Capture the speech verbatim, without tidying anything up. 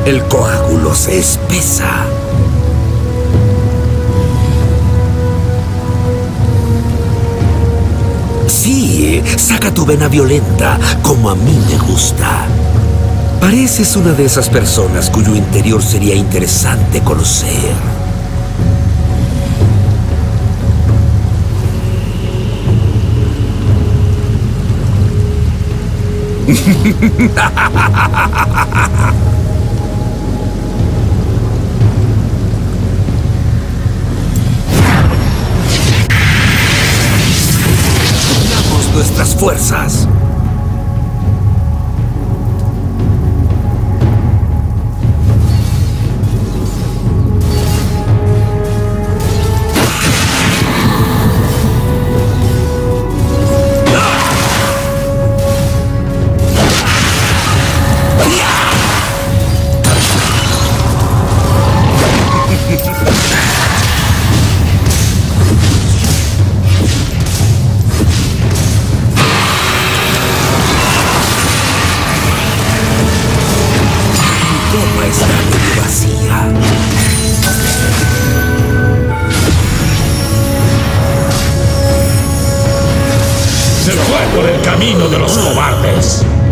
El coágulo se espesa. Sí, saca tu vena violenta, como a mí me gusta. Pareces una de esas personas cuyo interior sería interesante conocer. Unamos nuestras fuerzas. Toma esta nube vacía. Se fue por el camino de los cobardes.